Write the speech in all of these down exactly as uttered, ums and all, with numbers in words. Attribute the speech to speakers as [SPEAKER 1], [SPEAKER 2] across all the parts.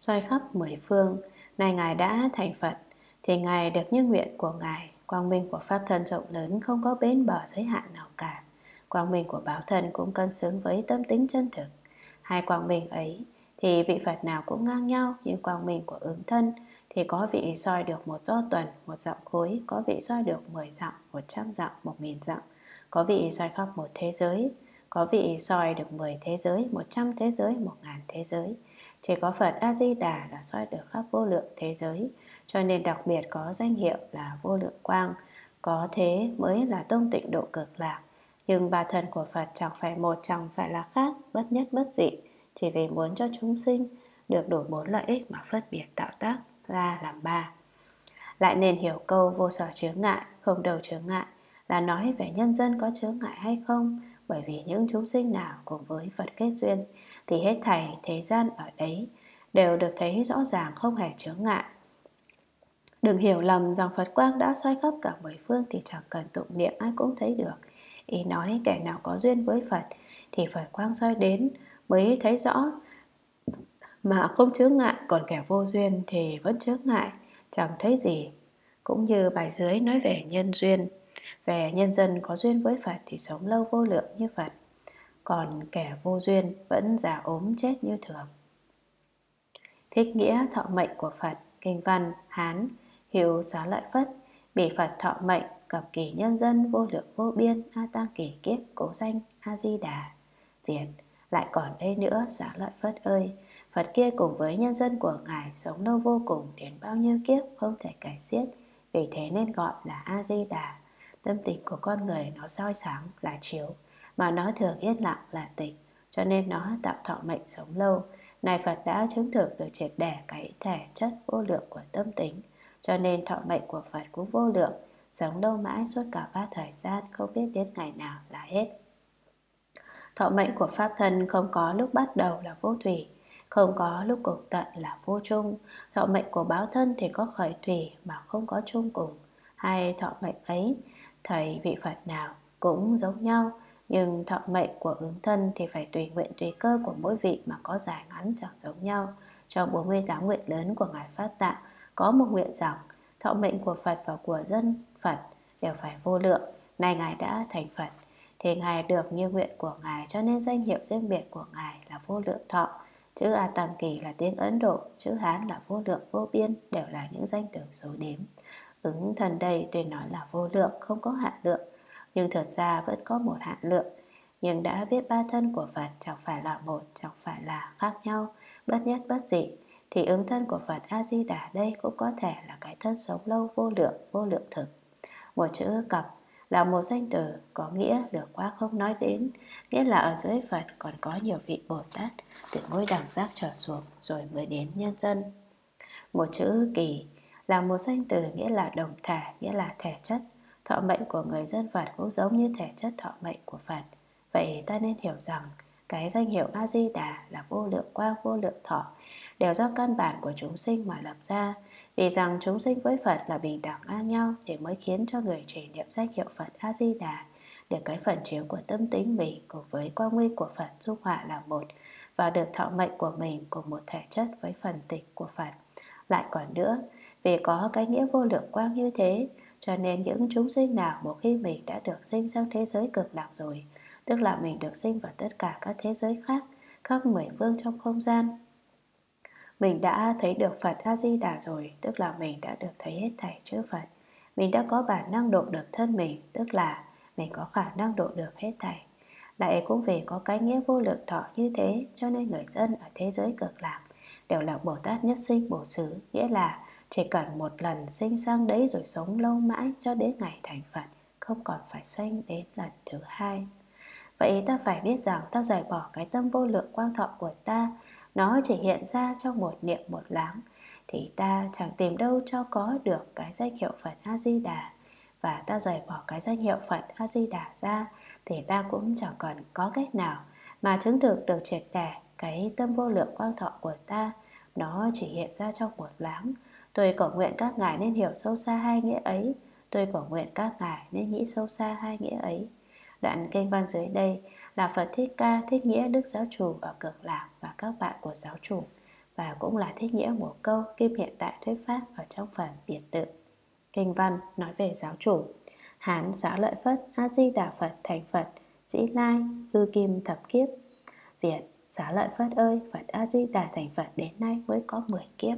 [SPEAKER 1] soi khắp mười phương. Này Ngài đã thành Phật, thì Ngài được như nguyện của Ngài. Quang minh của Pháp thân rộng lớn, không có bến bờ giới hạn nào cả. Quang minh của báo thân cũng cân xứng với tâm tính chân thực. Hai quang minh ấy thì vị Phật nào cũng ngang nhau, nhưng quang minh của ứng thân thì có vị soi được một do tuần, một dặm khối, có vị soi được mười dặm, một trăm dặm, một nghìn dặm, có vị soi khắp một thế giới, có vị soi được mười thế giới, một trăm thế giới, một ngàn thế giới. Chỉ có Phật A-di-đà là soi được khắp vô lượng thế giới, cho nên đặc biệt có danh hiệu là vô lượng quang. Có thế mới là tông tịnh độ cực lạc. Nhưng ba thân của Phật chẳng phải một, chẳng phải là khác, bất nhất bất dị, chỉ vì muốn cho chúng sinh được đủ bốn lợi ích mà phân biệt tạo tác ra làm ba. Lại nên hiểu câu vô sở chướng ngại, không đầu chướng ngại là nói về nhân dân có chướng ngại hay không. Bởi vì những chúng sinh nào cùng với Phật kết duyên thì hết thảy thế gian ở đấy đều được thấy rõ ràng, không hề chướng ngại. Đừng hiểu lầm rằng Phật quang đã soi khắp cả mười phương thì chẳng cần tụng niệm ai cũng thấy được. Ý nói kẻ nào có duyên với Phật thì Phật quang soi đến mới thấy rõ mà không chướng ngại, còn kẻ vô duyên thì vẫn chướng ngại, chẳng thấy gì. Cũng như bài dưới nói về nhân duyên, về nhân dân có duyên với Phật thì sống lâu vô lượng như Phật, còn kẻ vô duyên vẫn già ốm chết như thường. Thích nghĩa thọ mệnh của Phật. Kinh văn Hán hiệu xá lợi Phất, bị Phật thọ mệnh, cập kỷ nhân dân vô lượng vô biên, a tăng kỷ kiếp, cố danh A Di Đà. Diễn lại còn đây nữa, xá lợi Phất ơi, Phật kia cùng với nhân dân của Ngài sống lâu vô cùng, đến bao nhiêu kiếp không thể kể xiết, vì thế nên gọi là A Di Đà. Tâm tình của con người nó soi sáng là chiếu, mà nó thường yên lặng là tịch, cho nên nó tạo thọ mệnh sống lâu. Này Phật đã chứng thực được triệt để cái thể chất vô lượng của tâm tính, cho nên thọ mệnh của Phật cũng vô lượng, sống lâu mãi suốt cả ba thời gian, không biết đến ngày nào là hết. Thọ mệnh của Pháp thân không có lúc bắt đầu là vô thủy, không có lúc cùng tận là vô chung. Thọ mệnh của báo thân thì có khởi thủy mà không có chung cùng. Hai thọ mệnh ấy, thầy vị Phật nào cũng giống nhau, nhưng thọ mệnh của ứng thân thì phải tùy nguyện tùy cơ của mỗi vị mà có dài ngắn chẳng giống nhau. Trong bốn mươi tám nguyện lớn của Ngài Phát Tạ, có một nguyện rằng thọ mệnh của Phật và của dân Phật đều phải vô lượng. Này Ngài đã thành Phật thì Ngài được như nguyện của Ngài, cho nên danh hiệu riêng biệt của Ngài là vô lượng thọ. Chữ A Tăng Kỳ là tiếng Ấn Độ, chữ Hán là vô lượng vô biên, đều là những danh từ số đếm. Ứng thần đây tuy nói là vô lượng, không có hạn lượng, nhưng thật ra vẫn có một hạn lượng. Nhưng đã biết ba thân của Phật chẳng phải là một, chẳng phải là khác nhau, bất nhất bất dị, thì ứng thân của Phật A-di-đà đây cũng có thể là cái thân sống lâu vô lượng, vô lượng thực. Một chữ cập là một danh từ có nghĩa được quá không nói đến, nghĩa là ở dưới Phật còn có nhiều vị Bồ Tát từ ngôi đẳng giác trở xuống rồi mới đến nhân dân. Một chữ kỳ là một danh từ nghĩa là đồng thể, nghĩa là thể chất. Thọ mệnh của người dân Phật cũng giống như thể chất thọ mệnh của Phật. Vậy ta nên hiểu rằng cái danh hiệu A-di-đà là vô lượng quang, vô lượng thọ đều do căn bản của chúng sinh mà lập ra. Vì rằng chúng sinh với Phật là bình đẳng ngang nhau thì mới khiến cho người trì niệm danh hiệu Phật A-di-đà được cái phần chiếu của tâm tính mình cùng với quang huy của Phật dung hòa là một, và được thọ mệnh của mình cùng một thể chất với phần tịch của Phật. Lại còn nữa, vì có cái nghĩa vô lượng quang như thế, cho nên những chúng sinh nào một khi mình đã được sinh sang thế giới cực lạc rồi, tức là mình được sinh vào tất cả các thế giới khác, khắp mười phương trong không gian, mình đã thấy được Phật A-di-đà rồi, tức là mình đã được thấy hết thảy chư Phật. Mình đã có bản năng độ được thân mình, tức là mình có khả năng độ được hết thảy. Lại cũng vì có cái nghĩa vô lượng thọ như thế, cho nên người dân ở thế giới cực lạc đều là Bồ Tát nhất sinh bổ xứ, nghĩa là chỉ cần một lần sinh sang đấy rồi sống lâu mãi cho đến ngày thành Phật, không còn phải sinh đến lần thứ hai. Vậy ta phải biết rằng ta rời bỏ cái tâm vô lượng quang thọ của ta, nó chỉ hiện ra trong một niệm một láng, thì ta chẳng tìm đâu cho có được cái danh hiệu Phật A-di-đà. Và ta rời bỏ cái danh hiệu Phật A-di-đà ra, thì ta cũng chẳng còn có cách nào mà chứng thực được triệt để cái tâm vô lượng quang thọ của ta, nó chỉ hiện ra trong một láng. Tôi cầu nguyện các ngài nên hiểu sâu xa hai nghĩa ấy. Tôi cầu nguyện các ngài nên nghĩ sâu xa hai nghĩa ấy. Đoạn kinh văn dưới đây là Phật Thích Ca Thích Nghĩa Đức Giáo Chủ ở Cực Lạc và các bạn của giáo chủ và cũng là thích nghĩa một câu kim hiện tại thuyết pháp ở trong phần biệt tự. Kinh văn nói về giáo chủ: Hán Xá Lợi Phất A Di Đà Phật thành Phật Dĩ Lai ư kim thập kiếp. Việt: Xá Lợi Phất ơi, Phật A Di Đà thành Phật đến nay mới có mười kiếp.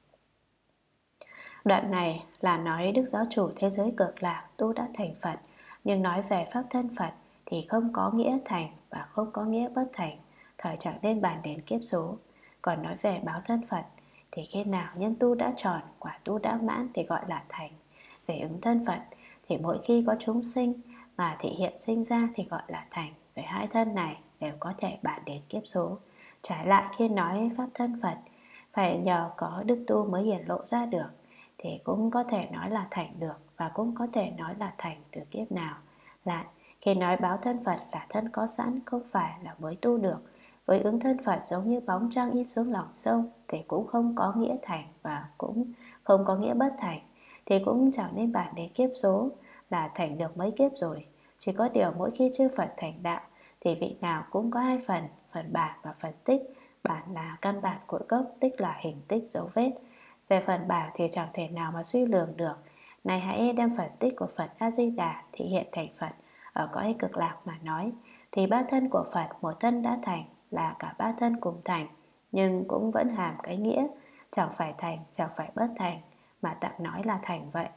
[SPEAKER 1] Đoạn này là nói Đức Giáo chủ thế giới Cực Lạc tu đã thành Phật, nhưng nói về pháp thân Phật thì không có nghĩa thành và không có nghĩa bất thành, thời chẳng nên bàn đến kiếp số. Còn nói về báo thân Phật thì khi nào nhân tu đã tròn, quả tu đã mãn thì gọi là thành. Về ứng thân Phật thì mỗi khi có chúng sinh mà thị hiện sinh ra thì gọi là thành. Về hai thân này đều có thể bàn đến kiếp số. Trái lại khi nói pháp thân Phật phải nhờ có đức tu mới hiển lộ ra được, thì cũng có thể nói là thành được và cũng có thể nói là thành từ kiếp nào. Lại khi nói báo thân Phật là thân có sẵn, không phải là mới tu được, với ứng thân Phật giống như bóng trăng in xuống lòng sông thì cũng không có nghĩa thành và cũng không có nghĩa bất thành, thì cũng chẳng nên bàn đến kiếp số là thành được mấy kiếp rồi. Chỉ có điều mỗi khi chư Phật thành đạo thì vị nào cũng có hai phần, phần bản và phần tích. Bản là căn bản của gốc, tích là hình tích dấu vết. Về phần bản thì chẳng thể nào mà suy lường được. Này hãy đem phần tích của Phật A Di Đà thị hiện thành Phật ở cõi Cực Lạc mà nói, thì ba thân của Phật một thân đã thành là cả ba thân cùng thành, nhưng cũng vẫn hàm cái nghĩa chẳng phải thành, chẳng phải bất thành, mà tạm nói là thành vậy.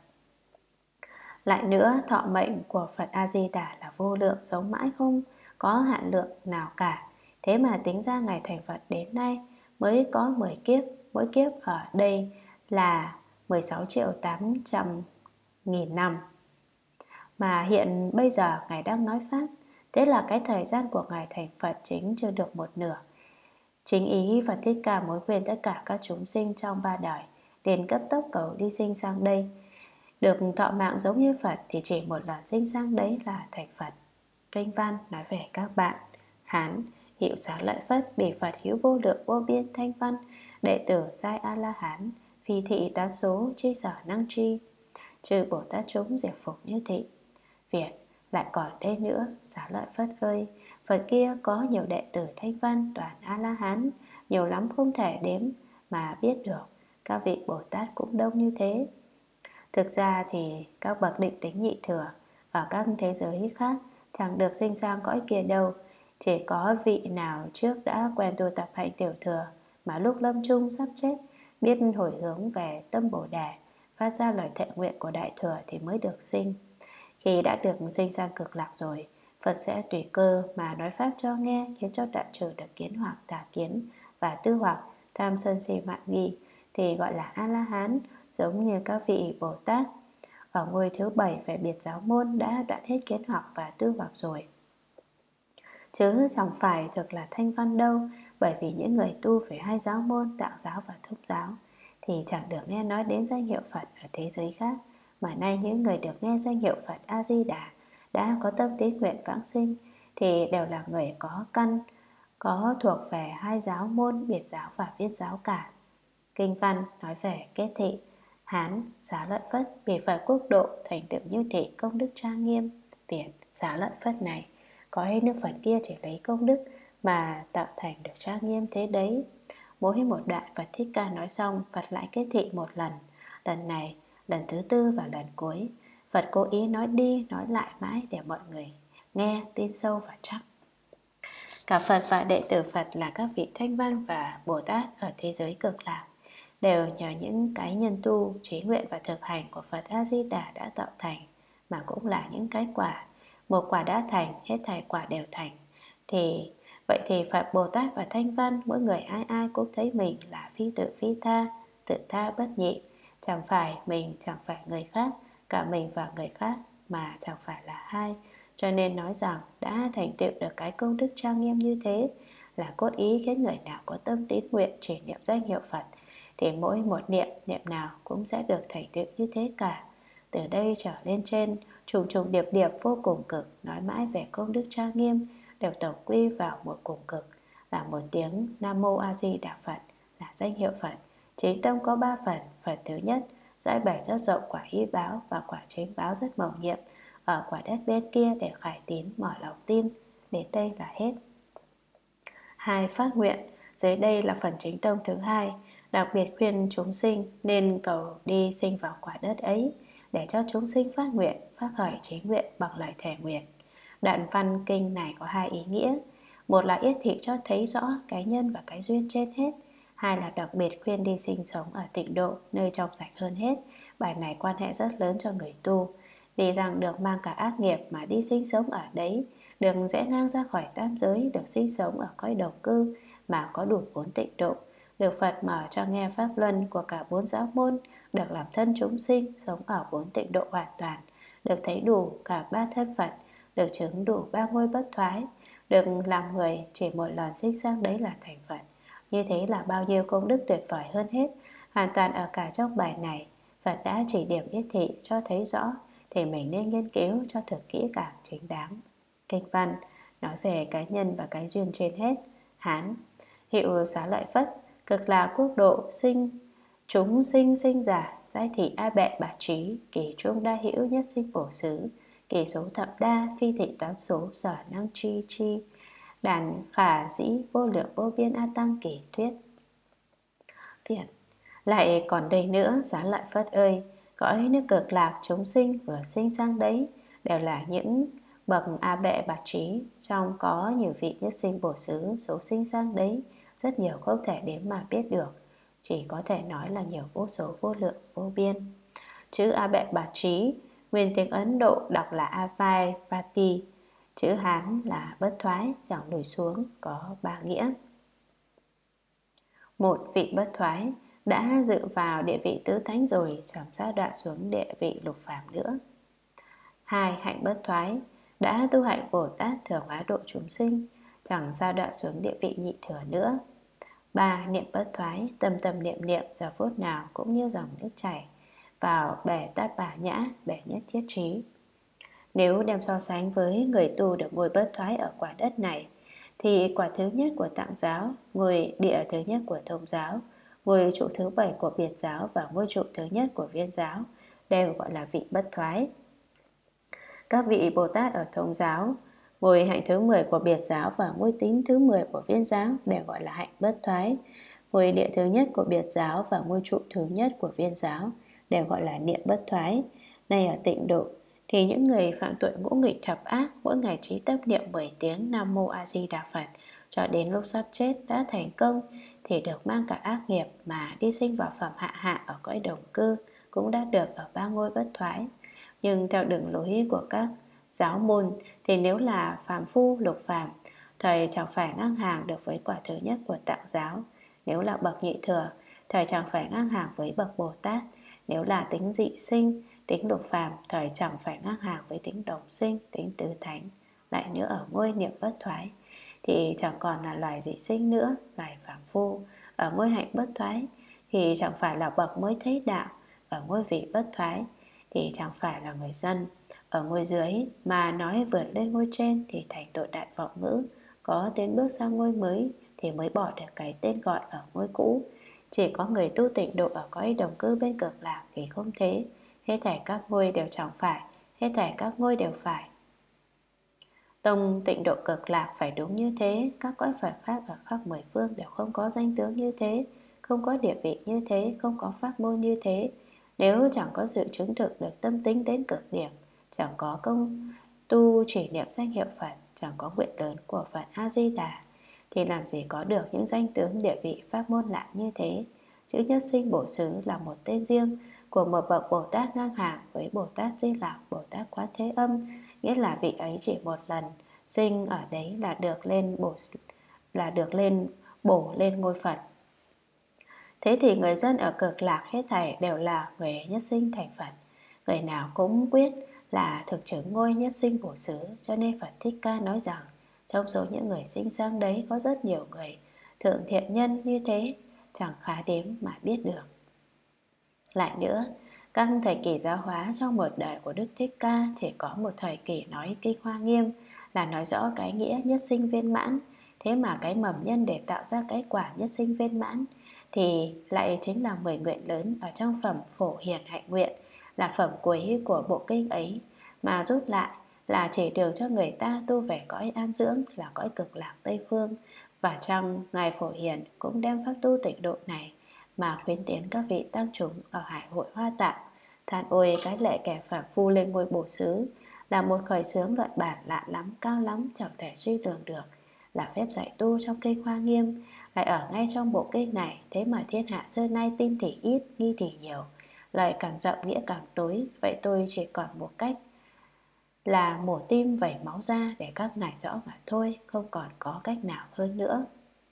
[SPEAKER 1] Lại nữa, thọ mệnh của Phật A Di Đà là vô lượng, sống mãi không có hạn lượng nào cả. Thế mà tính ra ngày thành Phật đến nay mới có mười kiếp, mỗi kiếp ở đây là mười sáu triệu tám trăm nghìn năm. Mà hiện bây giờ Ngài đang nói Pháp, thế là cái thời gian của Ngài thành Phật chính chưa được một nửa. Chính ý Phật Thích Ca muốn khuyên tất cả các chúng sinh trong ba đời đến cấp tốc cầu đi sinh sang đây. Được thọ mạng giống như Phật thì chỉ một lần sinh sang đấy là thành Phật. Kinh văn nói về các bạn: Hán hiệu Xá Lợi Phất, bỉ Phật hữu vô lượng vô biên thanh văn, đệ tử giai A La Hán, phi thị tán số chi sở năng tri, trừ Bồ Tát chúng diệt phục như thị. Việt: lại còn đây nữa, Xá Lợi Phất ơi, Phật kia có nhiều đệ tử thanh văn toàn A La Hán, nhiều lắm không thể đếm mà biết được. Các vị Bồ Tát cũng đông như thế. Thực ra thì các bậc định tính nhị thừa ở các thế giới khác chẳng được sinh sang cõi kia đâu. Chỉ có vị nào trước đã quen tu tập hạnh tiểu thừa mà lúc lâm chung sắp chết biết hồi hướng về tâm Bồ Đề, phát ra lời thệ nguyện của đại thừa thì mới được sinh. Khi đã được sinh sang Cực Lạc rồi, Phật sẽ tùy cơ mà nói pháp cho nghe, khiến cho đoạn trừ được kiến hoặc, tà kiến và tư hoặc, tham sân si mạn nghi, thì gọi là A La Hán, giống như các vị Bồ Tát ở ngôi thứ bảy về biệt giáo môn đã đoạn hết kiến hoặc và tư hoặc rồi. Chứ chẳng phải thực là thanh văn đâu, bởi vì những người tu về hai giáo môn, Tạng giáo và Thúc giáo thì chẳng được nghe nói đến danh hiệu Phật ở thế giới khác, mà nay những người được nghe danh hiệu Phật A Di Đà đã có tâm tín nguyện vãng sinh thì đều là người có căn, có thuộc về hai giáo môn, biệt giáo và viết giáo cả. Kinh văn nói về kết thị: Hán Xá Lợi Phất, bỉ Phật quốc độ thành tựu như thị, công đức trang nghiêm. Việt: Xá Lợi Phất này, có hay nước Phật kia chỉ lấy công đức mà tạo thành được trang nghiêm thế đấy. Mỗi một đoạn Phật Thích Ca nói xong, Phật lại kết thị một lần. Lần này, lần thứ tư và lần cuối, Phật cố ý nói đi nói lại mãi để mọi người nghe tin sâu và chắc. Cả Phật và đệ tử Phật là các vị Thanh Văn và Bồ Tát ở thế giới Cực Lạc đều nhờ những cái nhân tu, trí nguyện và thực hành của Phật A Di Đà đã tạo thành, mà cũng là những cái quả. Một quả đã thành, hết thảy quả đều thành. Thì vậy thì Phật, Bồ Tát và Thanh Văn, mỗi người ai ai cũng thấy mình là phi tự phi tha, tự tha bất nhị, chẳng phải mình, chẳng phải người khác, cả mình và người khác mà chẳng phải là hai. Cho nên nói rằng đã thành tựu được cái công đức trang nghiêm như thế là cốt ý khiến người nào có tâm tín nguyện chỉ niệm danh hiệu Phật thì mỗi một niệm niệm nào cũng sẽ được thành tựu như thế cả. Từ đây trở lên trên, trùng trùng điệp điệp vô cùng cực, nói mãi về công đức trang nghiêm đều tổng quy vào một cùng cực là một tiếng Nam Mô A Di Đà Phật, là danh hiệu Phật. Chính tâm có ba phần: phần thứ nhất, giải bày rất rộng quả hy báo và quả chính báo rất mầu nhiệm ở quả đất bên kia để khải tín mở lòng tin. Đến đây là hết. Hai, phát nguyện: Dưới đây là phần chính tông thứ hai, đặc biệt khuyên chúng sinh nên cầu đi sinh vào quả đất ấy, để cho chúng sinh phát nguyện, phát khởi chí nguyện bằng lời thề nguyện. Đoạn văn kinh này có hai ý nghĩa. Một là yết thị cho thấy rõ cái nhân và cái duyên trên hết. Hai là đặc biệt khuyên đi sinh sống ở tịnh độ, nơi trong sạch hơn hết. Bài này quan hệ rất lớn cho người tu, vì rằng được mang cả ác nghiệp mà đi sinh sống ở đấy, được rẽ ngang ra khỏi tam giới, được sinh sống ở cõi đồng cư mà có đủ bốn tịnh độ, được Phật mở cho nghe pháp luân của cả bốn giáo môn, được làm thân chúng sinh sống ở bốn tịnh độ hoàn toàn, được thấy đủ cả ba thân Phật, được chứng đủ ba ngôi bất thoái, được làm người chỉ một lần sinh sang đấy là thành Phật. Như thế là bao nhiêu công đức tuyệt vời hơn hết. Hoàn toàn ở cả trong bài này, Phật đã chỉ điểm yết thị cho thấy rõ, thì mình nên nghiên cứu cho thực kỹ càng chính đáng. Kinh văn nói về cái nhân và cái duyên trên hết. Hán: hiệu Xá Lợi Phất, cực lạc quốc độ, sinh chúng sinh sinh giả, giai thị A Bệ Bạt Trí, kỳ trung đa hữu, nhất sinh bổ xứ, kỳ số thập đa, phi thị toán số, sở năng tri chi, đàn khả dĩ vô lượng vô biên a tăng kỳ thuyết. Phiền: lại còn đây nữa, Xá Lợi Phất ơi, cõi nước cực lạc chúng sinh vừa sinh sang đấy đều là những bậc A Bệ Bạt Trí, trong có nhiều vị nhất sinh bổ xứ, số sinh sang đấy rất nhiều không thể đếm mà biết được, chỉ có thể nói là nhiều vô số vô lượng vô biên. Chữ A Bệ Bạt Trí nguyên tiếng Ấn Độ đọc là Avai Vati, chữ Hán là bất thoái, chẳng lùi xuống, có ba nghĩa. Một, vị bất thoái đã dự vào địa vị tứ thánh rồi, chẳng sa đọa xuống địa vị lục phàm nữa. Hai, hạnh bất thoái đã tu hạnh Bồ Tát thừa hóa độ chúng sinh, chẳng sa đọa xuống địa vị nhị thừa nữa. Ba, niệm bất thoái, tâm tâm niệm niệm giờ phút nào cũng như dòng nước chảy vào bể tát bà nhã, bể nhất thiết trí. Nếu đem so sánh với người tu được ngôi bất thoái ở quả đất này, thì quả thứ nhất của Tạng giáo, ngôi địa thứ nhất của Thông giáo, ngôi trụ thứ bảy của Biệt giáo và ngôi trụ thứ nhất của Viên giáo đều gọi là vị bất thoái. Các vị Bồ Tát ở Thông giáo, ngôi hạnh thứ mười của Biệt giáo và ngôi tính thứ mười của Viên giáo đều gọi là hạnh bất thoái. Ngôi địa thứ nhất của Biệt giáo và ngôi trụ thứ nhất của Viên giáo đều gọi là niệm bất thoái. Này ở tịnh độ, thì những người phạm tội ngũ nghịch thập ác mỗi ngày trí tâm niệm mười tiếng Nam Mô A Di Đà Phật cho đến lúc sắp chết đã thành công, thì được mang cả ác nghiệp mà đi sinh vào phẩm hạ hạ ở cõi đồng cư, cũng đã được ở ba ngôi bất thoái. Nhưng theo đường lối của các giáo môn, thì nếu là phàm phu lục phàm, thầy chẳng phải ngang hàng được với quả thứ nhất của Tạng giáo. Nếu là bậc nhị thừa, thầy chẳng phải ngang hàng với bậc Bồ Tát. Nếu là tính dị sinh, tính lục phàm, thời chẳng phải ngang hàng với tính đồng sinh, tính tứ thánh. Lại nữa ở ngôi niệm bất thoái, thì chẳng còn là loài dị sinh nữa, loài phàm phu. Ở ngôi hạnh bất thoái, thì chẳng phải là bậc mới thấy đạo. Ở ngôi vị bất thoái, thì chẳng phải là người dân. Ở ngôi dưới mà nói vượt lên ngôi trên, thì thành tội đại vọng ngữ. Có tiến bước sang ngôi mới, thì mới bỏ được cái tên gọi ở ngôi cũ. Chỉ có người tu tịnh độ ở cõi đồng cư bên cực lạc thì không thế. Hết thảy các ngôi đều chẳng phải, hết thảy các ngôi đều phải. Tông tịnh độ cực lạc phải đúng như thế. Các cõi Phật khác ở khắp mười phương đều không có danh tướng như thế, không có địa vị như thế, không có pháp môn như thế. Nếu chẳng có sự chứng thực được tâm tính đến cực điểm, chẳng có công tu chỉ niệm danh hiệu Phật, chẳng có nguyện lớn của Phật A-di-đà, thì làm gì có được những danh tướng địa vị pháp môn lạ như thế. Chữ nhất sinh bổ xứ là một tên riêng của một bậc Bồ Tát ngang hàng với Bồ Tát Di Lặc, Bồ Tát Quán Thế Âm, nghĩa là vị ấy chỉ một lần sinh ở đấy là được lên bổ là được lên bổ lên ngôi Phật. Thế thì người dân ở cực lạc hết thảy đều là người nhất sinh thành Phật. Người nào cũng quyết là thực chứng ngôi nhất sinh bổ xứ, cho nên Phật Thích Ca nói rằng trong số những người sinh sang đấy có rất nhiều người thượng thiện nhân như thế, chẳng khá đếm mà biết được. Lại nữa, các thời kỳ giáo hóa trong một đời của Đức Thích Ca chỉ có một thời kỳ nói kinh Hoa Nghiêm, là nói rõ cái nghĩa nhất sinh viên mãn. Thế mà cái mầm nhân để tạo ra cái quả nhất sinh viên mãn thì lại chính là mười nguyện lớn ở trong phẩm Phổ Hiền Hạnh Nguyện, là phẩm cuối của bộ kinh ấy, mà rút lại là chỉ đường cho người ta tu về cõi an dưỡng, là cõi cực lạc Tây Phương, Và trong Ngài Phổ Hiền cũng đem pháp tu tịnh độ này mà khuyến tiến các vị tăng chúng ở Hải Hội Hoa Tạng. Than ôi cái lệ kẻ phàm phu lên ngôi bổ xứ, là một khởi xướng luận bản lạ lắm, cao lắm, chẳng thể suy lường được, là phép dạy tu trong kinh Hoa Nghiêm, lại ở ngay trong bộ kinh này. Thế mà thiên hạ xưa nay tin thì ít, nghi thì nhiều, lại càng rộng nghĩa càng tối. Vậy tôi chỉ còn một cách là mổ tim vẩy máu ra để các ngài rõ mà thôi, không còn có cách nào hơn nữa.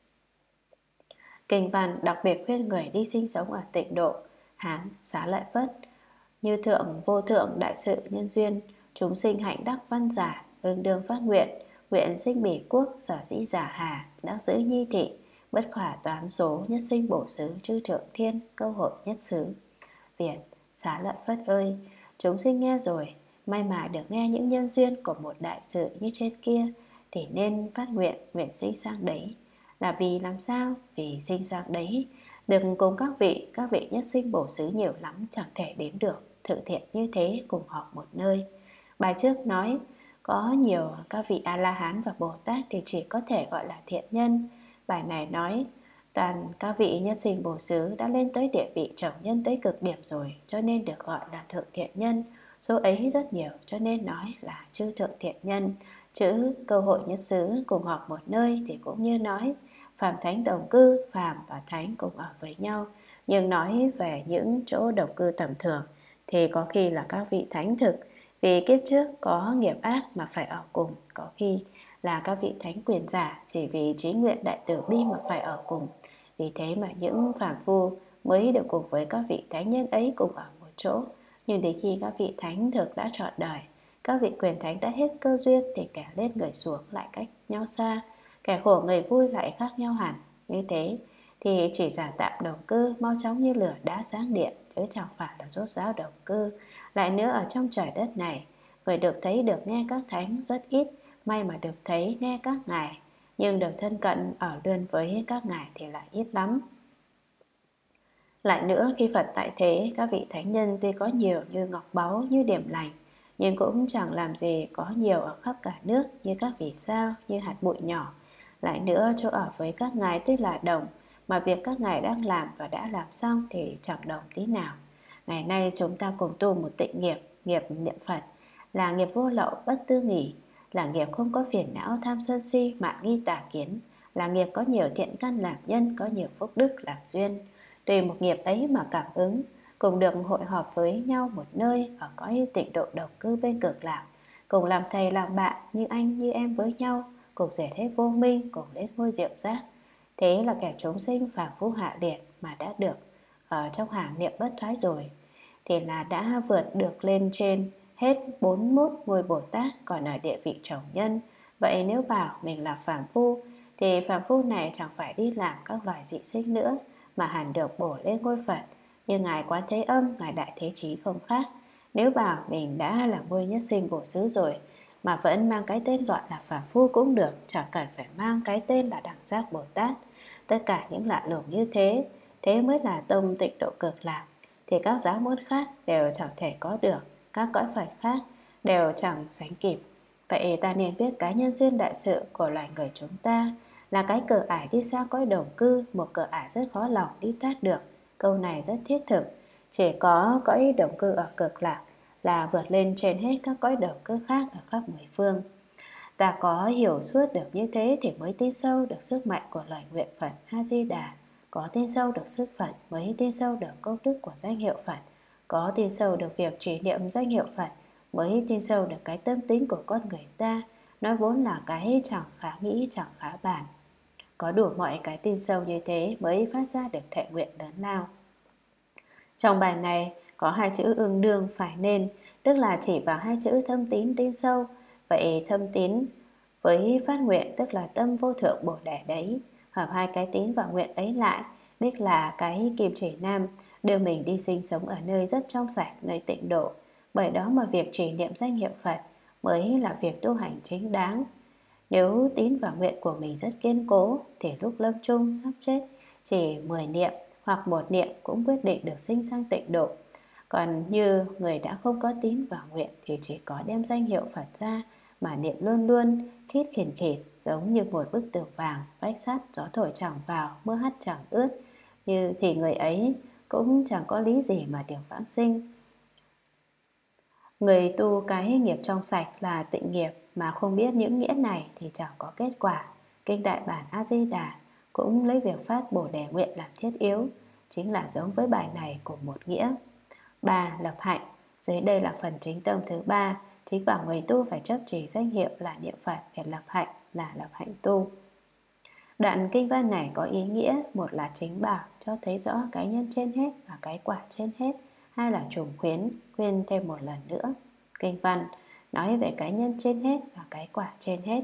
[SPEAKER 1] Kinh văn đặc biệt khuyên người đi sinh sống ở tịnh độ Hán Xá Lợi Phất: như thượng vô thượng đại sự nhân duyên, chúng sinh hạnh đắc văn giả, đương đương phát nguyện, nguyện sinh bỉ quốc, sở dĩ giả hà, đắc giữ nhi thị, bất khả toán số, nhất sinh bổ xứ, chư thượng thiên, câu hội nhất xứ. Việt: Xá Lợi Phất ơi, chúng sinh nghe rồi, may mà được nghe những nhân duyên của một đại sự như trên kia, thì nên phát nguyện, nguyện sinh sang đấy. Là vì làm sao? Vì sinh sang đấy, được cùng các vị, các vị nhất sinh bổ xứ nhiều lắm, chẳng thể đếm được, thự thiện như thế cùng họp một nơi. Bài trước nói có nhiều các vị A-la-hán và Bồ Tát thì chỉ có thể gọi là thiện nhân. Bài này nói toàn các vị nhất sinh bổ xứ đã lên tới địa vị trọng nhân tới cực điểm rồi, cho nên được gọi là thượng thiện nhân. Số ấy rất nhiều cho nên nói là chư thượng thiện nhân. Chữ câu hội nhất xứ cùng họp một nơi thì cũng như nói phàm thánh đồng cư, phàm và thánh cùng ở với nhau. Nhưng nói về những chỗ đồng cư tầm thường thì có khi là các vị thánh thực, vì kiếp trước có nghiệp ác mà phải ở cùng. Có khi là các vị thánh quyền giả, chỉ vì trí nguyện đại từ bi mà phải ở cùng. Vì thế mà những phàm phu mới được cùng với các vị thánh nhân ấy cùng ở một chỗ. Nhưng đến khi các vị thánh thực đã trọn đời, các vị quyền thánh đã hết cơ duyên, thì kẻ lên người xuống lại cách nhau xa, kẻ khổ người vui lại khác nhau hẳn. Như thế thì chỉ giả tạm đồng cư, mau chóng như lửa đã sáng điện, chứ chẳng phải là rốt ráo đồng cư. Lại nữa ở trong trời đất này, người được thấy được nghe các thánh rất ít. May mà được thấy nghe các ngài, nhưng được thân cận ở luôn với các ngài thì lại ít lắm. Lại nữa, khi Phật tại thế, các vị thánh nhân tuy có nhiều như ngọc báu, như điểm lành, nhưng cũng chẳng làm gì có nhiều ở khắp cả nước như các vì sao, như hạt bụi nhỏ. Lại nữa, chỗ ở với các ngài tuy là đồng, mà việc các ngài đang làm và đã làm xong thì chẳng đồng tí nào. Ngày nay chúng ta cùng tu một tịnh nghiệp, nghiệp niệm Phật, là nghiệp vô lậu bất tư nghỉ, là nghiệp không có phiền não tham sân si mạn nghi tà kiến, là nghiệp có nhiều thiện căn làm nhân, có nhiều phúc đức làm duyên. Tùy một nghiệp ấy mà cảm ứng, cùng được hội họp với nhau một nơi ở cõi tịnh độ đồng cư bên cực lạc, cùng làm thầy làm bạn như anh như em với nhau, cùng dệt hết vô minh, cùng lên ngôi diệu giác. Thế là kẻ chúng sinh phàm phu hạ liệt mà đã được ở trong hàng niệm bất thoái rồi, thì là đã vượt được lên trên hết bốn mươi mốt ngôi Bồ Tát, còn ở địa vị trọng nhân. Vậy nếu bảo mình là phàm phu, thì phàm phu này chẳng phải đi làm các loài dị sinh nữa, mà hẳn được bổ lên ngôi Phật. Như Ngài Quán Thế Âm, Ngài Đại Thế Chí không khác. Nếu bảo mình đã là ngôi nhất sinh bổ xứ rồi, mà vẫn mang cái tên gọi là phàm phu cũng được, chẳng cần phải mang cái tên là Đẳng Giác Bồ Tát. Tất cả những lạ lùng như thế, thế mới là tông tịnh độ cực lạc. Thì các giáo môn khác đều chẳng thể có được, các cõi Phật khác đều chẳng sánh kịp. Vậy ta nên biết cái nhân duyên đại sự của loài người chúng ta là cái cửa ải đi xa cõi đồng cư, một cửa ải rất khó lòng đi thoát được. Câu này rất thiết thực. Chỉ có cõi đồng cư ở cực lạc là vượt lên trên hết các cõi đồng cư khác ở khắp mười phương. Ta có hiểu suốt được như thế thì mới tin sâu được sức mạnh của lời nguyện Phật A-di-đà. Có tin sâu được sức Phật mới tin sâu được công đức của danh hiệu Phật. Có tin sâu được việc trì niệm danh hiệu Phật mới tin sâu được cái tâm tính của con người ta, nó vốn là cái chẳng khá nghĩ chẳng khá bàn. Có đủ mọi cái tin sâu như thế mới phát ra được thệ nguyện lớn lao. Trong bài này có hai chữ ưng đương phải nên, tức là chỉ vào hai chữ thâm tín tin sâu. Vậy thâm tín với phát nguyện tức là tâm vô thượng bồ đề đấy, hợp hai cái tín và nguyện ấy lại, đích là cái kim chỉ nam, đưa mình đi sinh sống ở nơi rất trong sạch, nơi tịnh độ. Bởi đó mà việc trì niệm danh hiệu Phật mới là việc tu hành chính đáng. Nếu tín và nguyện của mình rất kiên cố, thì lúc lâm chung sắp chết, chỉ mười niệm hoặc một niệm cũng quyết định được sinh sang tịnh độ. Còn như người đã không có tín và nguyện thì chỉ có đem danh hiệu Phật ra mà niệm luôn luôn khít khỉnh khịt, giống như một bức tường vàng, vách sắt, gió thổi chẳng vào, mưa hắt chẳng ướt, như thì người ấy cũng chẳng có lý gì mà được vãng sinh. Người tu cái nghiệp trong sạch là tịnh nghiệp, mà không biết những nghĩa này thì chẳng có kết quả. Kinh Đại Bản A Di Đà cũng lấy việc phát Bồ Đề nguyện làm thiết yếu, chính là giống với bài này cùng một nghĩa. Ba. Lập hạnh. Dưới đây là phần chính tâm thứ ba, chính bảo người tu phải chấp trì danh hiệu là niệm Phật để lập hạnh, là lập hạnh tu. Đoạn kinh văn này có ý nghĩa, một là chính bảo cho thấy rõ cái nhân trên hết và cái quả trên hết, hai là trùng khuyến, khuyên thêm một lần nữa. Kinh văn nói về cái nhân trên hết và cái quả trên hết.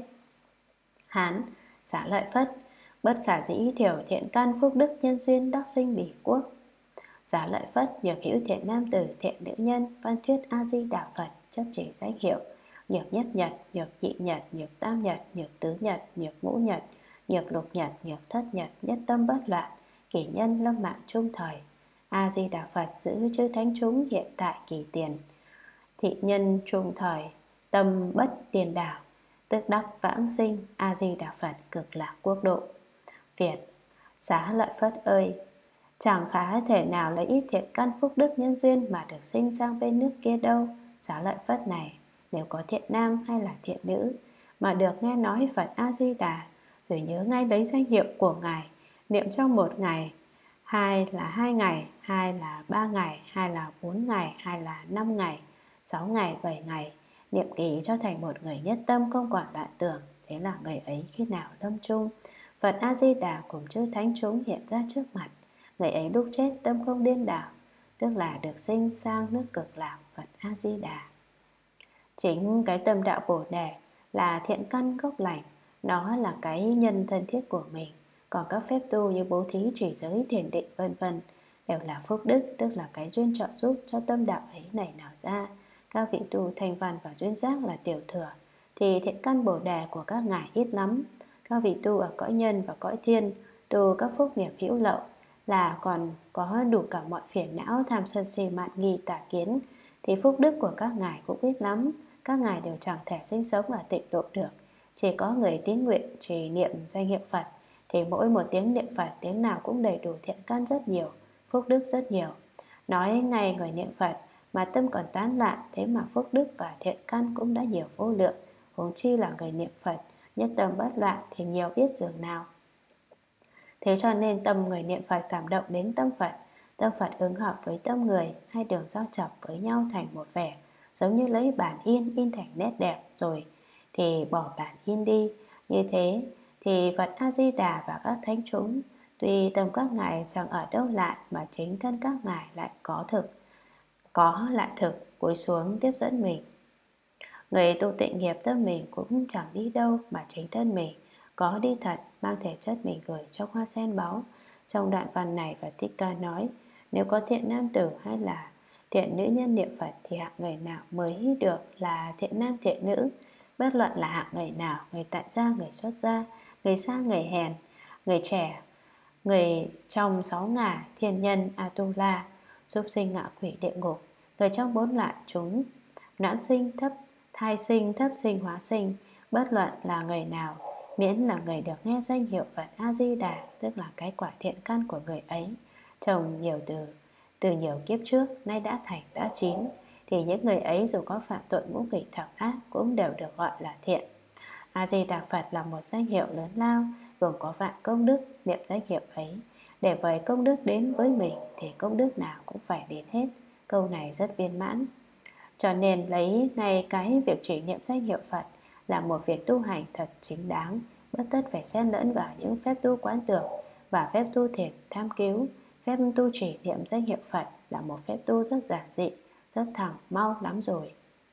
[SPEAKER 1] Hán. Xá lợi Phất. Bất khả dĩ thiểu thiện căn phúc đức nhân duyên đắc sinh bỉ quốc. Xá lợi Phất, nhược hữu thiện nam tử, thiện nữ nhân, văn thuyết A Di Đà Phật, chấp chỉ danh hiệu nhược nhất nhật, nhược nhị nhật, nhược tam nhật, nhược tứ nhật, nhược ngũ nhật, nhược lục nhật, nhược thất nhật, nhất tâm bất loạn, kỷ nhân lâm mạng trung thời. A Di Đà Phật giữ chư thánh chúng hiện tại kỳ tiền, thị nhân trung thời, tâm bất điên đảo, tức đắc vãng sinh. A Di Đà Phật cực lạc quốc độ. Việt. Xá lợi Phất ơi, chẳng khá thể nào lấy ít thiện căn phúc đức nhân duyên mà được sinh sang bên nước kia đâu. Xá lợi Phất này, nếu có thiện nam hay là thiện nữ mà được nghe nói Phật A Di Đà, rồi nhớ ngay lấy danh hiệu của Ngài, niệm trong một ngày, hai là hai ngày, hai là ba ngày, hai là bốn ngày, hai là năm ngày, sáu ngày, bảy ngày, niệm kỳ cho thành một người nhất tâm không còn loạn tưởng. Thế là người ấy khi nào lâm chung, Phật A Di Đà cùng chư thánh chúng hiện ra trước mặt. Người ấy lúc chết tâm không điên đảo, tức là được sinh sang nước cực lạc Phật A Di Đà. Chính cái tâm đạo Bồ Đề là thiện căn gốc lành, nó là cái nhân thân thiết của mình. Còn các phép tu như bố thí, trì giới, thiền định vân vân đều là phúc đức, tức là cái duyên trợ giúp cho tâm đạo ấy nảy nở ra. Các vị tu thanh văn và duyên giác là tiểu thừa, thì thiện căn Bồ Đề của các ngài ít lắm. Các vị tu ở cõi nhân và cõi thiên tu các phúc nghiệp hữu lậu là còn có đủ cả mọi phiền não, tham sân si mạn nghi tà kiến, thì phúc đức của các ngài cũng ít lắm. Các ngài đều chẳng thể sinh sống ở tịnh độ được. Chỉ có người tín nguyện trì niệm danh hiệu Phật, thì mỗi một tiếng niệm Phật, tiếng nào cũng đầy đủ thiện căn rất nhiều, phúc đức rất nhiều. Nói ngay người niệm Phật mà tâm còn tán loạn, thế mà phúc đức và thiện căn cũng đã nhiều vô lượng, huống chi là người niệm Phật nhất tâm bất loạn thì nhiều biết dường nào. Thế cho nên tâm người niệm Phật cảm động đến tâm Phật, tâm Phật ứng hợp với tâm người, hai đường giao chập với nhau thành một vẻ, giống như lấy bản in in thành nét đẹp rồi thì bỏ bản in đi. Như thế thì Phật A Di Đà và các thánh chúng, tuy tâm các ngài chẳng ở đâu lại, mà chính thân các ngài lại có thực, có lại thực cúi xuống tiếp dẫn mình. Người tu tịnh nghiệp tâm mình cũng chẳng đi đâu, mà chính thân mình có đi thật, mang thể chất mình gửi trong hoa sen báu. Trong đoạn văn này Phật Thích Ca nói, nếu có thiện nam tử hay là thiện nữ nhân niệm Phật thì hạng người nào mới được là thiện nam thiện nữ, bất luận là hạng người nào, người tại gia, người xuất gia, người xa, người hèn, người trẻ, người trong sáu ngả, thiên nhân, Atula, súc sinh, ngạ quỷ, địa ngục, người trong bốn loại chúng, noãn sinh, thấp thai sinh, thấp sinh, hóa sinh, bất luận là người nào, miễn là người được nghe danh hiệu Phật A Di Đà, tức là cái quả thiện căn của người ấy trồng nhiều từ từ nhiều kiếp trước, nay đã thành đã chín, thì những người ấy dù có phạm tội ngũ nghịch thập ác cũng đều được gọi là thiện. A Di Đà Phật là một danh hiệu lớn lao, gồm có vạn công đức. Niệm danh hiệu ấy để với công đức đến với mình thì công đức nào cũng phải đến hết. Câu này rất viên mãn. Cho nên lấy ngay cái việc chỉ niệm danh hiệu Phật là một việc tu hành thật chính đáng, bất tất phải xen lẫn vào những phép tu quán tưởng và phép tu thiền tham cứu. Phép tu chỉ niệm danh hiệu Phật là một phép tu rất giản dị, rất thẳng, mau lắm rồi.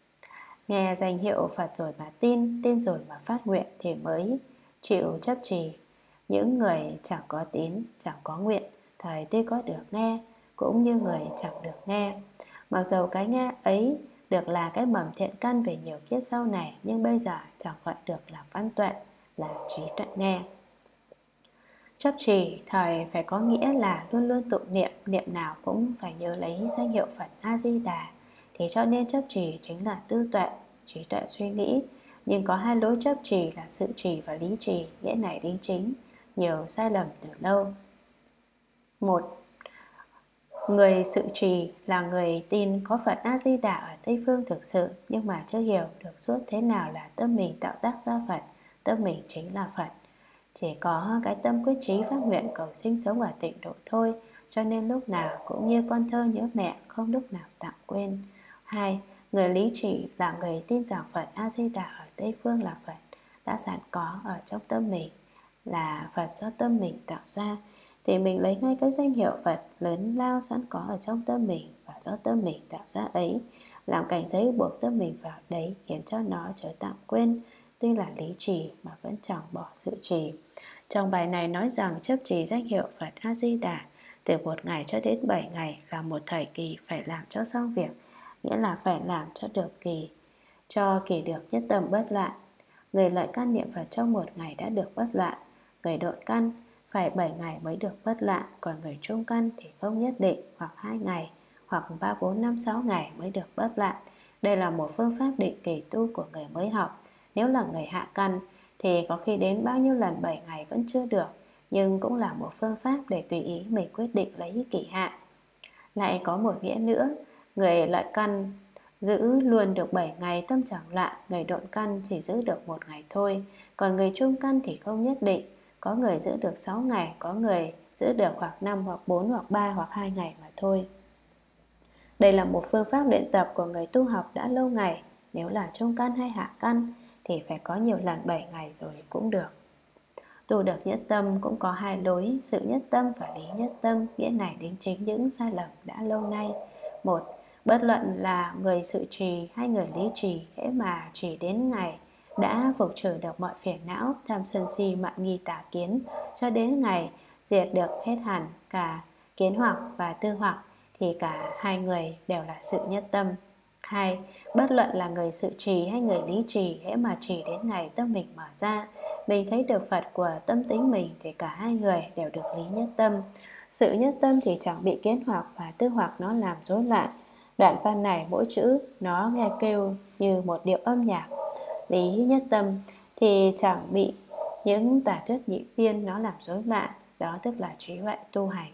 [SPEAKER 1] Nghe danh hiệu Phật rồi mà tin, tin rồi mà phát nguyện thì mới chịu chấp trì. Những người chẳng có tín, chẳng có nguyện, thời tuy có được nghe, cũng như người chẳng được nghe. Mặc dầu cái nghe ấy được là cái mầm thiện căn về nhiều kiếp sau này, nhưng bây giờ chẳng gọi được là văn tuệ, là trí tuệ nghe. Chấp trì thời phải có nghĩa là luôn luôn tụng niệm, niệm nào cũng phải nhớ lấy danh hiệu Phật A Di Đà. Thế cho nên chấp trì chính là tư tuệ, trí tuệ suy nghĩ, Nhưng có hai lối chấp trì là sự trì và lý trì, nghĩa này đính chính, nhiều sai lầm từ lâu. Một, người sự trì là người tin có Phật A-di-đà ở Tây Phương thực sự, nhưng mà chưa hiểu được suốt thế nào là tâm mình tạo tác ra Phật, tâm mình chính là Phật. Chỉ có cái tâm quyết chí phát nguyện cầu sinh sống ở tịnh độ thôi, cho nên lúc nào cũng như con thơ nhớ mẹ, không lúc nào tạm quên. Hai, người lý trì là người tin rằng Phật A-di-đà ở Tây Phương là Phật, đã sẵn có ở trong tâm mình, là Phật do tâm mình tạo ra, thì mình lấy ngay cái danh hiệu Phật lớn lao sẵn có ở trong tâm mình và do tâm mình tạo ra ấy, làm cảnh giới buộc tâm mình vào đấy, khiến cho nó trở tạm quên. Tuy là lý trì mà vẫn chẳng bỏ sự trì. Trong bài này nói rằng chấp trì danh hiệu Phật A-di-đà từ một ngày cho đến bảy ngày là một thời kỳ phải làm cho xong việc, nghĩa là phải làm cho được kỳ, cho kỳ được nhất tâm bất loạn. Người lợi căn niệm Phật trong một ngày đã được bất loạn, người độn căn phải bảy ngày mới được bất loạn, còn người trung căn thì không nhất định, hoặc hai ngày, hoặc ba, bốn, năm, sáu ngày mới được bất loạn. Đây là một phương pháp định kỳ tu của người mới học. Nếu là người hạ căn thì có khi đến bao nhiêu lần bảy ngày vẫn chưa được, nhưng cũng là một phương pháp để tùy ý mình quyết định lấy kỳ hạn. Lại có một nghĩa nữa, người lợi căn giữ luôn được bảy ngày tâm chẳng loạn, người độn căn chỉ giữ được một ngày thôi, còn người trung căn thì không nhất định, có người giữ được sáu ngày, có người giữ được hoặc năm, hoặc bốn, hoặc ba, hoặc hai ngày mà thôi. Đây là một phương pháp luyện tập của người tu học đã lâu ngày. Nếu là trung căn hay hạ căn thì phải có nhiều lần bảy ngày rồi cũng được. Tu được nhất tâm cũng có hai lối, sự nhất tâm và lý nhất tâm, nghĩa này đính chính những sai lầm đã lâu nay. Một, bất luận là người sự trì hay người lý trì, hễ mà chỉ đến ngày đã phục trừ được mọi phiền não, tham sân si, mạn nghi tà kiến, cho đến ngày diệt được hết hẳn cả kiến hoặc và tư hoặc, thì cả hai người đều là sự nhất tâm. Hai, bất luận là người sự trì hay người lý trì, hễ mà chỉ đến ngày tâm mình mở ra, mình thấy được Phật của tâm tính mình, thì cả hai người đều được lý nhất tâm. Sự nhất tâm thì chẳng bị kiến hoặc và tư hoặc nó làm rối loạn. Đoạn văn này mỗi chữ nó nghe kêu như một điệu âm nhạc. Lý nhất tâm thì chẳng bị những tà thuyết nhị viên nó làm rối loạn, đó tức là trí huệ tu hành.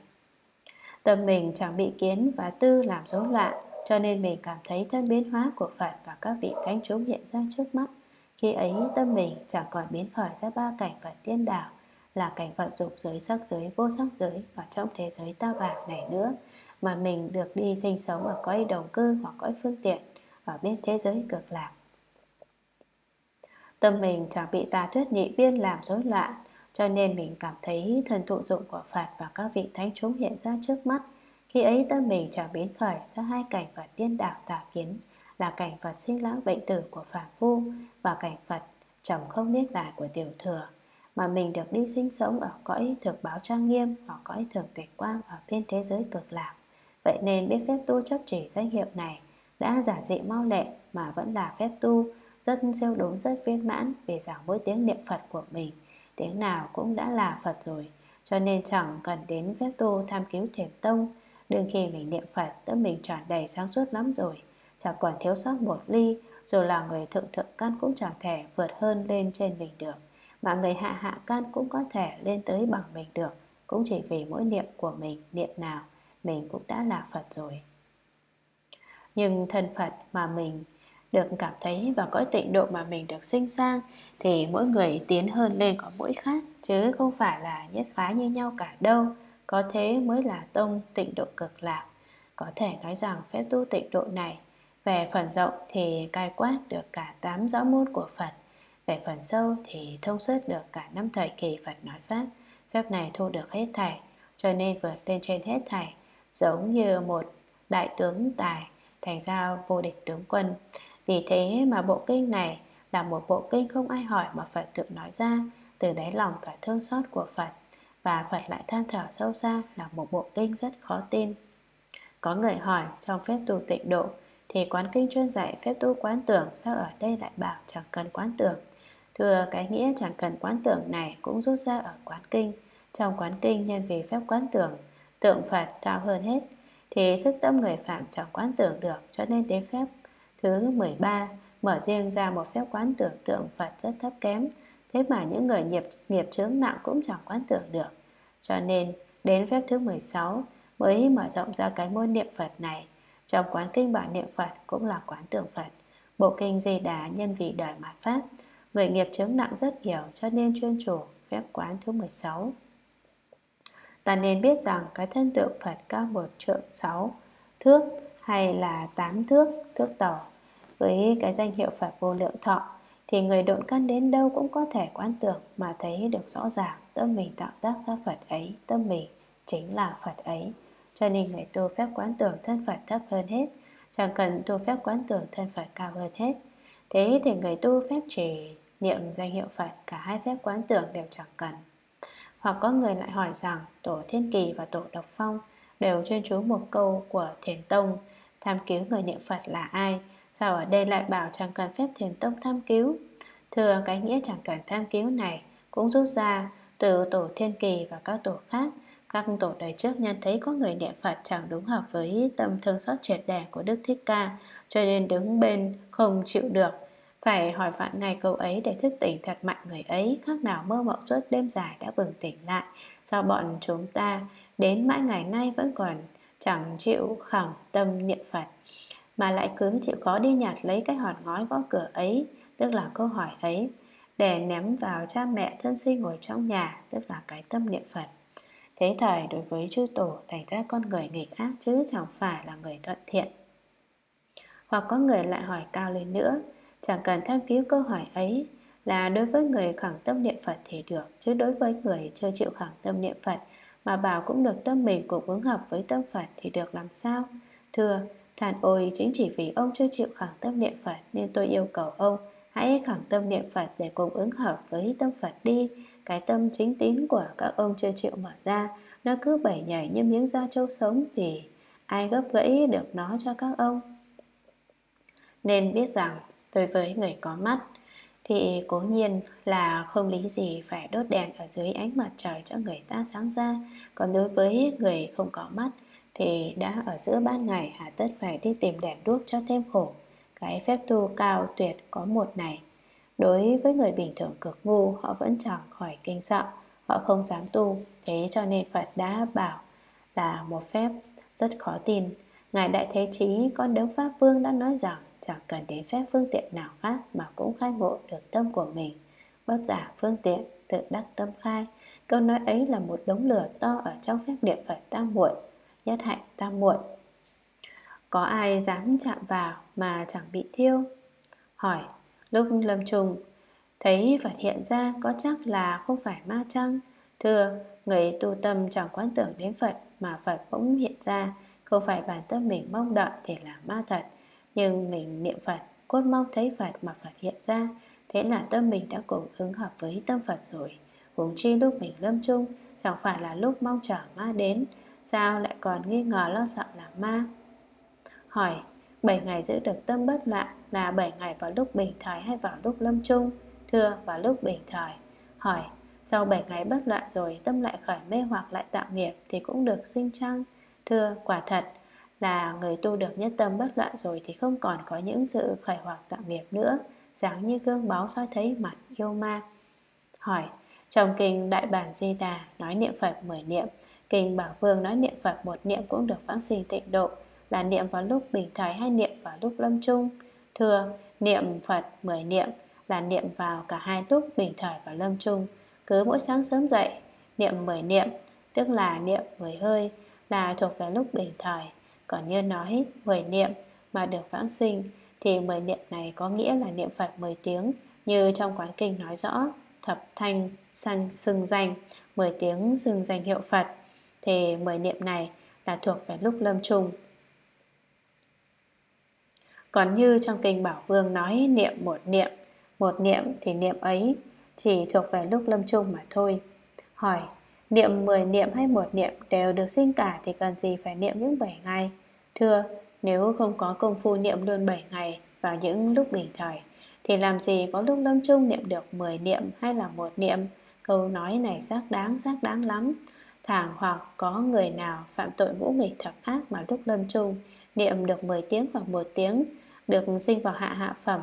[SPEAKER 1] Tâm mình chẳng bị kiến và tư làm rối loạn, cho nên mình cảm thấy thân biến hóa của Phật và các vị thánh chúng hiện ra trước mắt. Khi ấy tâm mình chẳng còn biến khởi ra ba cảnh Phật điên đảo, là cảnh Phật dục giới, sắc giới, vô sắc giới và trong thế giới ta bà này nữa, mà mình được đi sinh sống ở cõi đồng cư hoặc cõi phương tiện, ở bên thế giới cực lạc. Tâm mình chẳng bị tà thuyết nhị viên làm rối loạn, cho nên mình cảm thấy thần thụ dụng của Phật và các vị thánh chúng hiện ra trước mắt. Khi ấy tâm mình chẳng biến khởi ra hai cảnh Phật điên đảo tà kiến, là cảnh Phật sinh lão bệnh tử của phàm phu và cảnh Phật trầm không niết bàn của tiểu thừa, mà mình được đi sinh sống ở cõi thực báo trang nghiêm hoặc cõi thường tịch quang ở bên thế giới cực lạc. Vậy nên biết phép tu chấp chỉ danh hiệu này đã giản dị mau lẹ mà vẫn là phép tu rất siêu đúng, rất viên mãn, vì rằng mỗi tiếng niệm Phật của mình tiếng nào cũng đã là Phật rồi, cho nên chẳng cần đến phép tu tham cứu thiền tông. Đương khi mình niệm Phật, tâm mình tràn đầy sáng suốt lắm rồi, chẳng còn thiếu sót một ly, dù là người thượng thượng căn cũng chẳng thể vượt hơn lên trên mình được, mà người hạ hạ căn cũng có thể lên tới bằng mình được, cũng chỉ vì mỗi niệm của mình niệm nào mình cũng đã là Phật rồi. Nhưng thân Phật mà mình được cảm thấy và cõi tịnh độ mà mình được sinh sang thì mỗi người tiến hơn lên có mỗi khác, chứ không phải là nhất phái như nhau cả đâu. Có thế mới là tông tịnh độ cực lạc. Có thể nói rằng phép tu tịnh độ này về phần rộng thì cai quát được cả tám giáo môn của Phật, về phần sâu thì thông suốt được cả năm thời kỳ Phật nói pháp. Phép này thu được hết thảy, cho nên vượt lên trên hết thảy, giống như một đại tướng tài thành ra vô địch tướng quân. Vì thế mà bộ kinh này là một bộ kinh không ai hỏi mà Phật tự nói ra từ đáy lòng cả thương xót của Phật, và Phật lại than thở sâu xa là một bộ kinh rất khó tin. Có người hỏi trong phép tu tịnh độ thì quán kinh chuyên dạy phép tu quán tưởng, sao ở đây lại bảo chẳng cần quán tưởng? Thưa, cái nghĩa chẳng cần quán tưởng này cũng rút ra ở quán kinh. Trong quán kinh nhân vì phép quán tưởng, tượng Phật cao hơn hết, thì sức tâm người phạm chẳng quán tưởng được, cho nên đến phép thứ mười ba mở riêng ra một phép quán tưởng tượng Phật rất thấp kém, thế mà những người nghiệp, nghiệp chướng nặng cũng chẳng quán tưởng được. Cho nên đến phép thứ mười sáu mới mở rộng ra cái môn niệm Phật này. Trong quán kinh bản niệm Phật cũng là quán tưởng Phật. Bộ kinh Di Đà nhân vì đời mạt Pháp, người nghiệp chướng nặng rất nhiều, cho nên chuyên chủ phép quán thứ mười sáu. Ta nên biết rằng cái thân tượng Phật cao một trượng sáu thước hay là tám thước, thước tàu, với cái danh hiệu Phật vô lượng thọ, thì người độn căn đến đâu cũng có thể quán tưởng mà thấy được rõ ràng tâm mình tạo tác ra Phật ấy, tâm mình chính là Phật ấy. Cho nên người tu phép quán tưởng thân Phật thấp hơn hết, chẳng cần tu phép quán tưởng thân Phật cao hơn hết. Thế thì người tu phép chỉ niệm danh hiệu Phật, cả hai phép quán tưởng đều chẳng cần. Hoặc có người lại hỏi rằng Tổ Thiên Kỳ và Tổ Độc Phong đều chuyên chú một câu của Thiền Tông tham cứu người niệm Phật là ai, sao ở đây lại bảo chẳng cần phép Thiền Tông tham cứu? Thưa, cái nghĩa chẳng cần tham cứu này cũng rút ra từ Tổ Thiên Kỳ và các tổ khác. Các tổ đời trước nhận thấy có người niệm Phật chẳng đúng hợp với tâm thương xót triệt để của Đức Thích Ca, cho nên đứng bên không chịu được, phải hỏi vạn ngày câu ấy để thức tỉnh thật mạnh người ấy, khác nào mơ mộng suốt đêm dài đã bừng tỉnh lại. Sao bọn chúng ta đến mãi ngày nay vẫn còn chẳng chịu khẳng tâm niệm Phật, mà lại cứ chịu khó đi nhặt lấy cái hòn ngói gõ cửa ấy, tức là câu hỏi ấy, để ném vào cha mẹ thân sinh ngồi trong nhà, tức là cái tâm niệm Phật. Thế thời đối với chư tổ thành ra con người nghịch ác chứ chẳng phải là người thuận thiện. Hoặc có người lại hỏi cao lên nữa, chẳng cần tham cứu câu hỏi ấy, là đối với người khẳng tâm niệm Phật thì được, chứ đối với người chưa chịu khẳng tâm niệm Phật mà bảo cũng được tâm mình cũng ứng hợp với tâm Phật thì được làm sao? Thưa, thàn ôi, chính chỉ vì ông chưa chịu khẳng tâm niệm Phật nên tôi yêu cầu ông hãy khẳng tâm niệm Phật để cùng ứng hợp với tâm Phật đi. Cái tâm chính tín của các ông chưa chịu mở ra, nó cứ bẩy nhảy như miếng da trâu sống thì ai gấp gãy được nó cho các ông? Nên biết rằng đối với người có mắt thì cố nhiên là không lý gì phải đốt đèn ở dưới ánh mặt trời cho người ta sáng ra. Còn đối với người không có mắt thì đã ở giữa ban ngày hà tất phải đi tìm đèn đuốc cho thêm khổ. Cái phép tu cao tuyệt có một này, đối với người bình thường cực ngu, họ vẫn chẳng khỏi kinh sợ, họ không dám tu. Thế cho nên Phật đã bảo là một phép rất khó tin. Ngài Đại Thế Chí con Đấng Pháp Vương đã nói rằng chẳng cần đến phép phương tiện nào khác mà cũng khai ngộ được tâm của mình. Bất giả phương tiện, tự đắc tâm khai. Câu nói ấy là một đống lửa to ở trong phép niệm Phật tam muội, nhất hạnh tam muội. Có ai dám chạm vào mà chẳng bị thiêu? Hỏi, lúc lâm chung thấy Phật hiện ra có chắc là không phải ma chăng? Thưa, người tu tâm chẳng quán tưởng đến Phật mà Phật bỗng hiện ra, không phải bản tâm mình mong đợi thì là ma thật. Nhưng mình niệm Phật, cốt mong thấy Phật mà Phật hiện ra, thế là tâm mình đã cùng ứng hợp với tâm Phật rồi. Huống chi lúc mình lâm chung, chẳng phải là lúc mong chờ ma đến, sao lại còn nghi ngờ lo sợ là ma? Hỏi, bảy ngày giữ được tâm bất loạn là bảy ngày vào lúc bình thời hay vào lúc lâm chung? Thưa, vào lúc bình thời. Hỏi, sau bảy ngày bất loạn rồi tâm lại khởi mê hoặc lại tạo nghiệp thì cũng được sinh chăng? Thưa, quả thật là người tu được nhất tâm bất loạn rồi thì không còn có những sự khởi hoặc tạo nghiệp nữa, dáng như gương báu soi thấy mặt yêu ma. Hỏi, trong kinh Đại Bản Di Đà nói niệm Phật mười niệm, kinh Bảo Vương nói niệm Phật một niệm cũng được vãng sinh tịnh độ, là niệm vào lúc bình thời hay niệm vào lúc lâm chung? Thưa, niệm Phật mười niệm là niệm vào cả hai lúc bình thời và lâm chung. Cứ mỗi sáng sớm dậy niệm mười niệm, tức là niệm mười hơi, là thuộc về lúc bình thời. Còn như nói mười niệm mà được vãng sinh thì mười niệm này có nghĩa là niệm Phật mười tiếng, như trong quán kinh nói rõ thập thanh sanh xưng danh, mười tiếng xưng danh hiệu Phật, thì mười niệm này là thuộc về lúc lâm chung. Còn như trong kinh Bảo Vương nói niệm một niệm, một niệm thì niệm ấy chỉ thuộc về lúc lâm chung mà thôi. Hỏi, niệm mười niệm hay một niệm đều được sinh cả thì cần gì phải niệm những bảy ngày? Thưa, nếu không có công phu niệm luôn bảy ngày vào những lúc bình thời thì làm gì có lúc lâm chung niệm được mười niệm hay là một niệm? Câu nói này xác đáng, xác đáng lắm. Thảng hoặc có người nào phạm tội ngũ nghịch thập ác mà lúc lâm chung niệm được mười tiếng hoặc một tiếng, được sinh vào hạ hạ phẩm,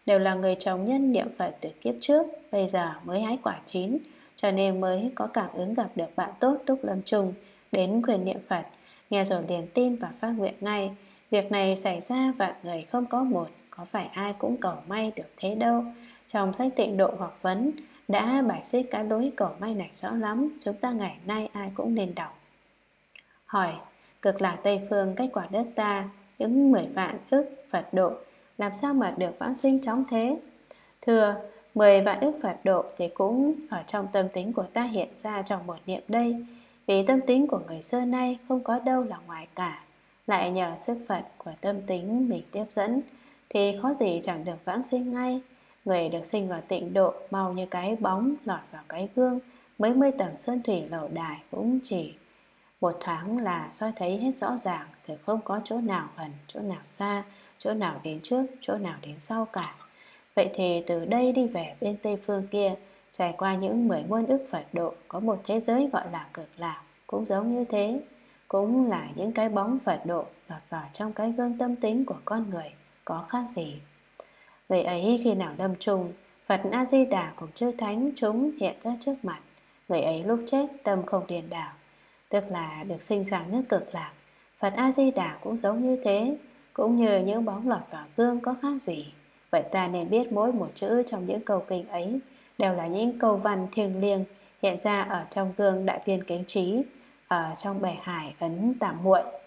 [SPEAKER 1] đều là người chồng nhân niệm Phật từ kiếp trước, bây giờ mới hái quả chín, cho nên mới có cảm ứng gặp được bạn tốt lúc lâm chung, đến khuyên niệm Phật, nghe rồi liền tin và phát nguyện ngay. Việc này xảy ra vạn người không có một, có phải ai cũng cầu may được thế đâu. Trong sách Tịnh Độ Học Vấn đã bài xích cái lối cầu may này rõ lắm, chúng ta ngày nay ai cũng nên đọc. Hỏi: Cực lạc Tây Phương cách quả đất ta những mười vạn ức Phật độ, làm sao mà được vãng sinh chóng thế? Thưa, mười vạn ức Phật độ thì cũng ở trong tâm tính của ta hiện ra trong một niệm đây. Vì tâm tính của người xưa nay không có đâu là ngoài cả, lại nhờ sức Phật của tâm tính mình tiếp dẫn, thì khó gì chẳng được vãng sinh ngay. Người được sinh vào tịnh độ mau như cái bóng lọt vào cái gương, mấy mươi tầng sơn thủy lầu đài cũng chỉ một thoáng là soi thấy hết rõ ràng, thì không có chỗ nào gần, chỗ nào xa, chỗ nào đến trước, chỗ nào đến sau cả. Vậy thì từ đây đi về bên Tây Phương kia, trải qua những mười muôn ức Phật độ, có một thế giới gọi là cực lạc, cũng giống như thế, cũng là những cái bóng Phật độ lọt vào trong cái gương tâm tính của con người, có khác gì. Người ấy khi nào lâm chung, Phật A-di-đà cùng chư thánh chúng hiện ra trước mặt. Người ấy lúc chết tâm không điên đảo, tức là được sinh ra nước cực lạc. Phật A-di-đà cũng giống như thế, cũng như những bóng lọt vào gương, có khác gì. Vậy ta nên biết mỗi một chữ trong những câu kinh ấy đều là những câu văn thiêng liêng hiện ra ở trong gương đại viên kính trí, ở trong bể hải ấn tạm muội.